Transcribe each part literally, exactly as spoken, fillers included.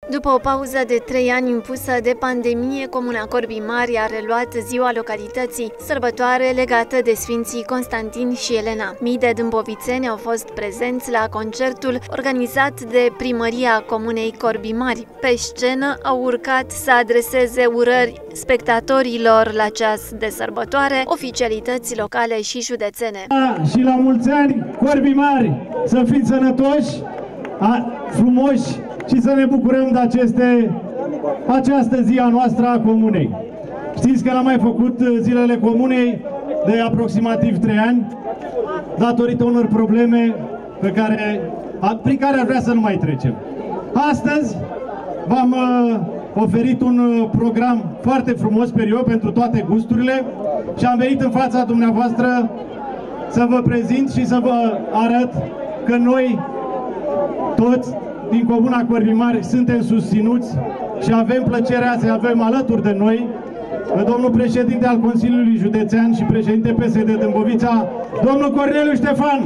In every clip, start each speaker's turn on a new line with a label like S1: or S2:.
S1: După o pauză de trei ani impusă de pandemie, Comuna Corbii Mari a reluat ziua localității, sărbătoare legată de Sfinții Constantin și Elena. Mii de dâmbovițeni au fost prezenți la concertul organizat de Primăria Comunei Corbii Mari. Pe scenă au urcat să adreseze urări spectatorilor la ceas de sărbătoare, oficialități locale și județene.
S2: Și la mulți ani, Corbii Mari, să fiți sănătoși, frumoși, și să ne bucurăm de aceste, această zi a noastră a Comunei. Știți că l-am mai făcut zilele Comunei de aproximativ trei ani, datorită unor probleme pe care, prin care ar vrea să nu mai trecem. Astăzi v-am uh, oferit un uh, program foarte frumos, sper eu, pentru toate gusturile și am venit în fața dumneavoastră să vă prezint și să vă arăt că noi toți din Comuna Corbii Mari suntem susținuți și avem plăcerea să avem alături de noi pe domnul președinte al Consiliului Județean și președinte P S D Dâmbovița, domnul Corneliu Ștefan.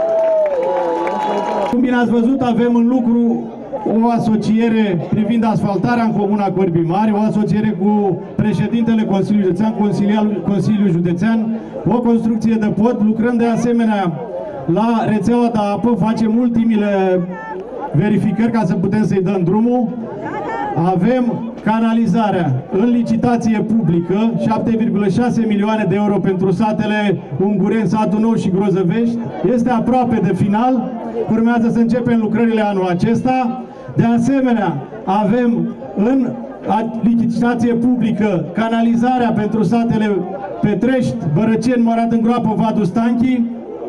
S2: Cum bine ați văzut, avem în lucru o asociere privind asfaltarea în Comuna Corbii Mari, o asociere cu președintele Consiliului Județean, Consiliul Județean, o construcție de pod, lucrăm de asemenea la rețeaua de apă, facem ultimile verificări ca să putem să-i dăm drumul. Avem canalizarea în licitație publică, șapte virgulă șase milioane de euro pentru satele Ungureni, Satul Nou și Grozăvești. Este aproape de final, urmează să începem lucrările anul acesta. De asemenea, avem în licitație publică canalizarea pentru satele Petrești, Bărăceni, Morat în Groapă, Vadu Stanchi.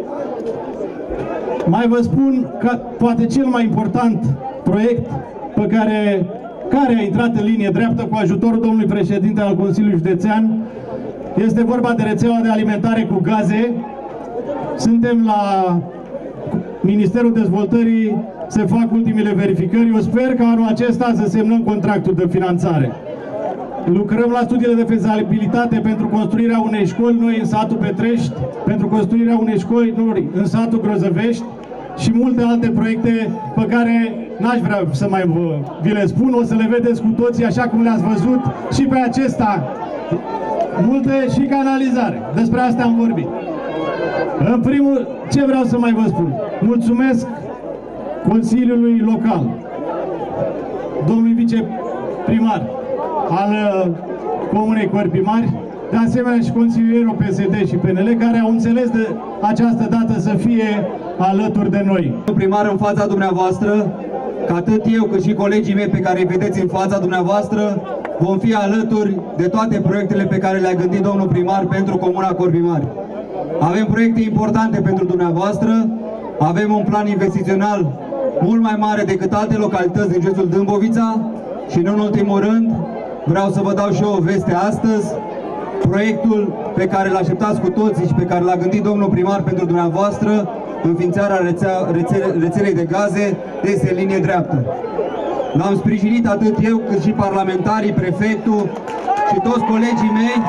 S2: Mai vă spun că poate cel mai important proiect pe care, care a intrat în linie dreaptă cu ajutorul domnului președinte al Consiliului Județean este vorba de rețeaua de alimentare cu gaze. Suntem la Ministerul Dezvoltării, se fac ultimele verificări. Eu sper că anul acesta să semnăm contractul de finanțare. Lucrăm la studiile de fezabilitate pentru construirea unei școli noi în satul Petrești, pentru construirea unei școli noi în satul Grozăvești și multe alte proiecte pe care n-aș vrea să mai vă, vi le spun, o să le vedeți cu toții așa cum le-ați văzut și pe acesta. Multe și canalizare. Despre asta am vorbit. În primul, ce vreau să mai vă spun? Mulțumesc Consiliului Local, domnului viceprimar al Comunei Corbii Mari, de asemenea și consilierul P S D și P N L, care au înțeles de această dată să fie alături de noi.
S3: Primar, în fața dumneavoastră, că atât eu cât și colegii mei pe care îi vedeți în fața dumneavoastră, vom fi alături de toate proiectele pe care le-a gândit domnul primar pentru Comuna Corbii Mari. Avem proiecte importante pentru dumneavoastră, avem un plan investițional mult mai mare decât alte localități din județul Dâmbovița și, în ultimul rând, vreau să vă dau și eu o veste astăzi. Proiectul pe care l așteptați cu toții și pe care l-a gândit domnul primar pentru dumneavoastră, înființarea rețea, rețele, rețelei de gaze, este în linie dreaptă. L-am sprijinit atât eu cât și parlamentarii, prefectul și toți colegii mei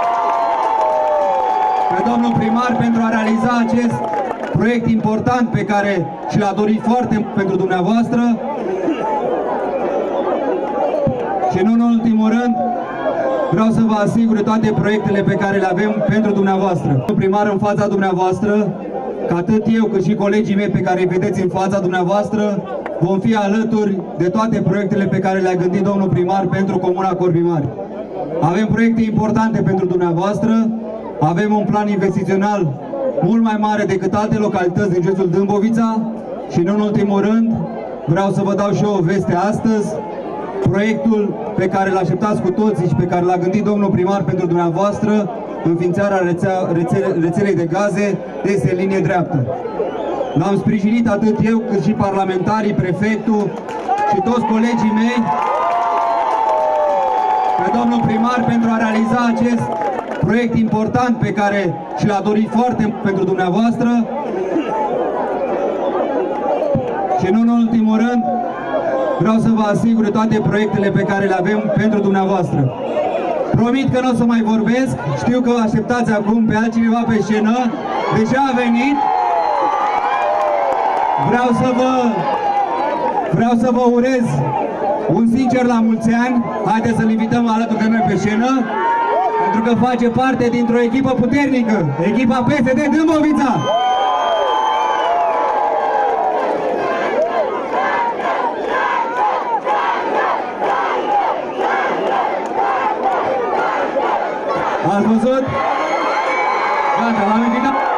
S3: pe domnul primar pentru a realiza acest proiect important pe care și l-a dorit foarte mult pentru dumneavoastră. Și nu în ultimul rând, vreau să vă asigur de toate proiectele pe care le avem pentru dumneavoastră. Primar, în fața dumneavoastră, că atât eu cât și colegii mei pe care îi vedeți în fața dumneavoastră, vom fi alături de toate proiectele pe care le-a gândit domnul primar pentru Comuna Corbii Mari. Avem proiecte importante pentru dumneavoastră, avem un plan investițional mult mai mare decât alte localități din județul Dâmbovița și, în ultimul rând, vreau să vă dau și eu o veste astăzi. Proiectul pe care l-așteptați cu toții și pe care l-a gândit domnul primar pentru dumneavoastră, înființarea rețea, rețele, rețelei de gaze, este în linie dreaptă. L-am sprijinit atât eu cât și parlamentarii, prefectul și toți colegii mei pe domnul primar pentru a realiza acest proiect important pe care și l-a dorit foarte mult pentru dumneavoastră. Și nu în ultimul rând, vreau să vă asigur de toate proiectele pe care le avem pentru dumneavoastră. Promit că nu o să mai vorbesc, știu că așteptați acum pe altcineva pe scenă, deja a venit. Vreau să vă, vreau să vă urez un sincer la mulți ani. Haideți să-l invităm alături de noi pe scenă, pentru că face parte dintr-o echipă puternică, echipa P S D Dâmbovița. Ați văzut? Gata, l-am invitat.